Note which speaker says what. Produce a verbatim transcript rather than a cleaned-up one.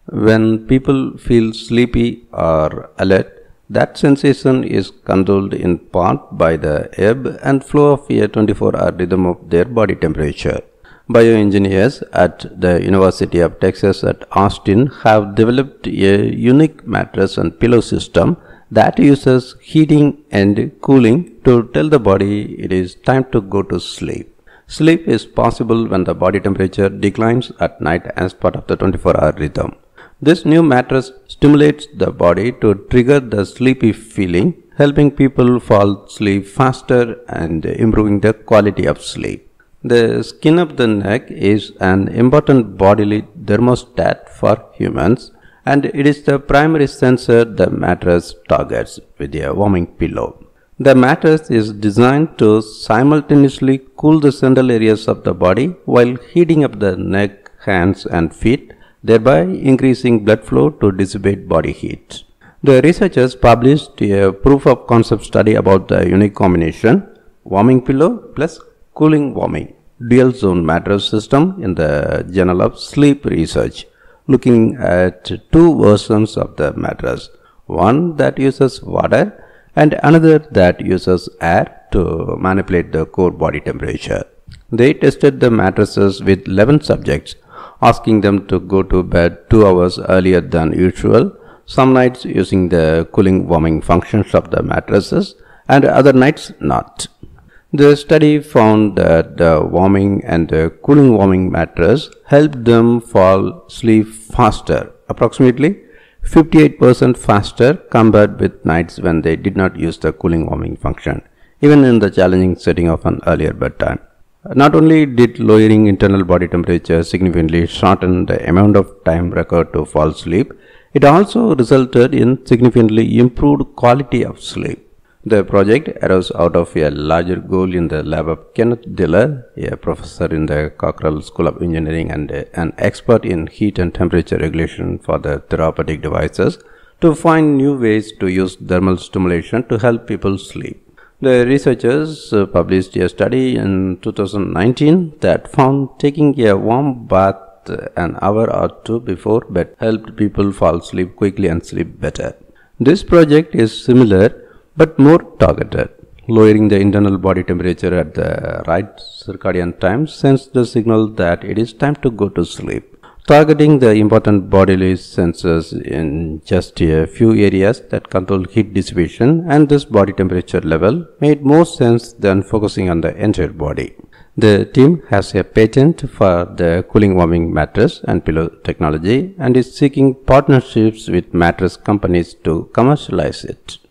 Speaker 1: When people feel sleepy or alert, that sensation is controlled in part by the ebb and flow of a twenty-four hour rhythm of their body temperature. Bioengineers at the University of Texas at Austin have developed a unique mattress and pillow system that uses heating and cooling to tell the body it is time to go to sleep. Sleep is possible when the body temperature declines at night as part of the twenty-four hour rhythm. This new mattress stimulates the body to trigger the sleepy feeling, helping people fall asleep faster and improving the quality of sleep. The skin of the neck is an important bodily thermostat for humans, and it is the primary sensor the mattress targets with a warming pillow. The mattress is designed to simultaneously cool the central areas of the body while heating up the neck, hands, and feet, thereby increasing blood flow to dissipate body heat. The researchers published a proof of concept study about the unique combination warming pillow plus cooling warming dual zone mattress system in the Journal of Sleep Research, looking at two versions of the mattress, one that uses water and another that uses air to manipulate the core body temperature. They tested the mattresses with eleven subjects, asking them to go to bed two hours earlier than usual, some nights using the cooling warming functions of the mattresses and other nights not. The study found that the warming and the cooling warming mattress helped them fall asleep faster, approximately fifty-eight percent faster compared with nights when they did not use the cooling warming function, even in the challenging setting of an earlier bedtime. Not only did lowering internal body temperature significantly shorten the amount of time required to fall asleep, it also resulted in significantly improved quality of sleep. The project arose out of a larger goal in the lab of Kenneth Diller, a professor in the Cockrell School of Engineering and an expert in heat and temperature regulation for the therapeutic devices, to find new ways to use thermal stimulation to help people sleep. The researchers published a study in two thousand nineteen that found taking a warm bath an hour or two before bed helped people fall asleep quickly and sleep better. This project is similar but more targeted. Lowering the internal body temperature at the right circadian time sends the signal that it is time to go to sleep. Targeting the important bodily sensors in just a few areas that control heat dissipation and this body temperature level made more sense than focusing on the entire body. The team has a patent for the cooling warming mattress and pillow technology and is seeking partnerships with mattress companies to commercialize it.